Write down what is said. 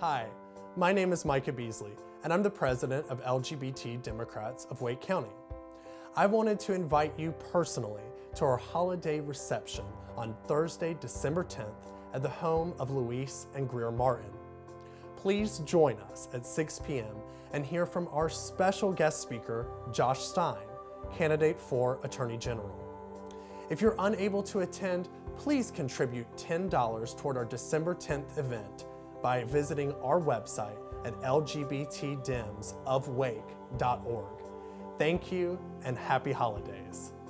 Hi, my name is Micah Beasley, and I'm the president of LGBT Democrats of Wake County. I wanted to invite you personally to our holiday reception on Thursday, December 10th at the home of Luis and Greer Martin. Please join us at 6 p.m. and hear from our special guest speaker, Josh Stein, candidate for Attorney General. If you're unable to attend, please contribute $10 toward our December 10th event by visiting our website at lgbtdemsofwake.org. Thank you and happy holidays.